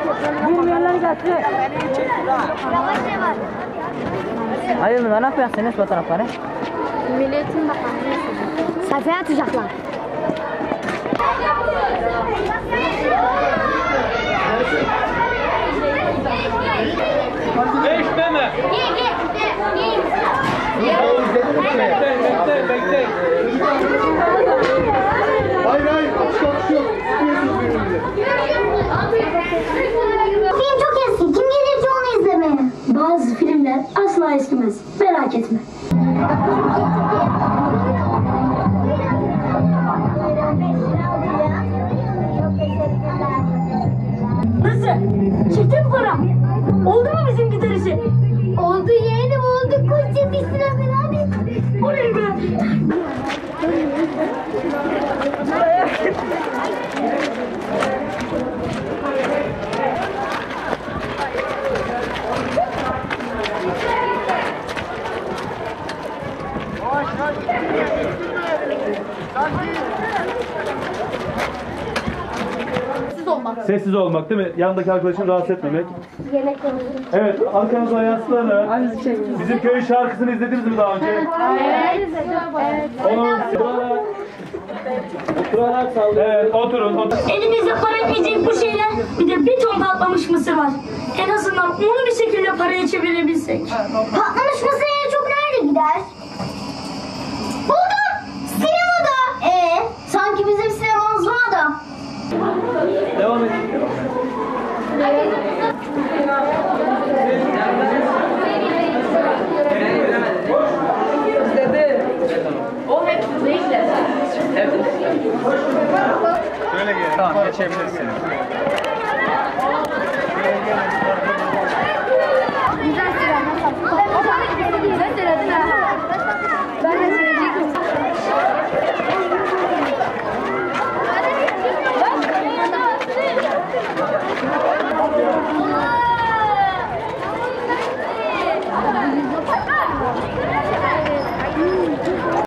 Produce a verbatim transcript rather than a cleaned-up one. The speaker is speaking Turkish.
Bilmeyenler gelsin. Hayır mı? Ne yapıyorsunuz fotoğrafları? Milliyetin Bakanlığı sayfaya atacaklar. Beş deme. Bekleyin, bekleyin, bekleyin. Hayır hayır, açık açık yok. Film çok eski. Kim gelir ki onu izlemeye? Bazı filmler asla eskimez. Merak etme. Nasıl? Çıktı mı para? Oldu mu bizim giderisi? Oldu yeğenim oldu. Koş yetişsin hemen hadi. Oley be. Sessiz olmak. Sessiz olmak değil mi? Yanındaki arkadaşını rahatsız etmemek. Yemek konuşuruz. Evet, arkanıza yaslanın. Bizim köyün şarkısını izlediniz mi daha önce? Evet. Evet. Onu oturarak, oturarak sallayın. Evet, oturun, oturun. Elimizde para etmeyecek bu şeyler, bir de bir ton patlamış mısır var. En azından onu bir şekilde paraya çevirebilsek. Patlamış mısır en çok nerede gider? Buldum! Sinemada! Ee, sanki bizim sinemamız var da. Devam edin. Şöyle gel. Tamam, geçebilirsin.